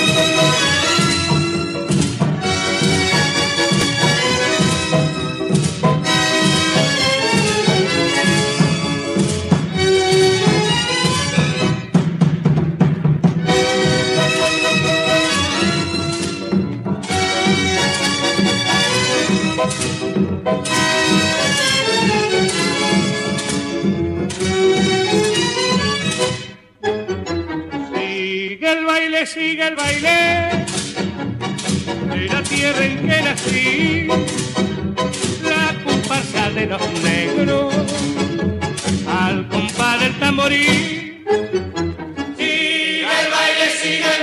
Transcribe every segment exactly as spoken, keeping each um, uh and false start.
Sigue el baile de la tierra en que nací, la comparsa de los negros al compás del tamborí. Sigue el baile, sigue el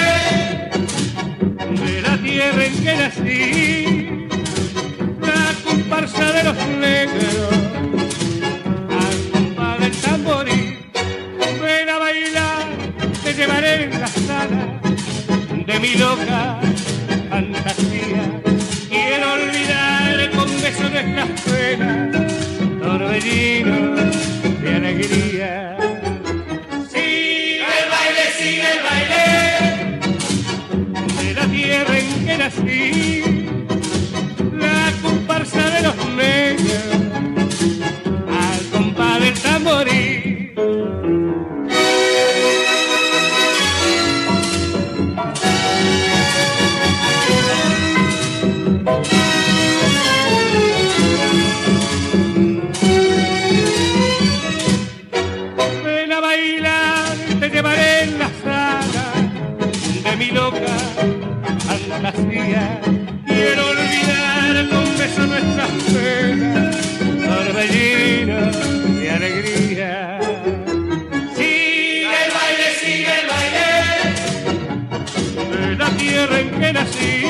baile de la tierra en que nací, la comparsa de los negros al compás del tamborí. Ven a bailar, te llevaré en la sala de mi loca fantasía. Quiero olvidar con besos nuestras penas, torbellino de alegría. Sigue el baile, sigue el baile de la tierra en que nací, la comparsa de los negros al compás del tamborí. Quiero olvidar con beso nuestras penas, torbellino de alegría. Sigue el baile, sigue el baile de la tierra en que nací,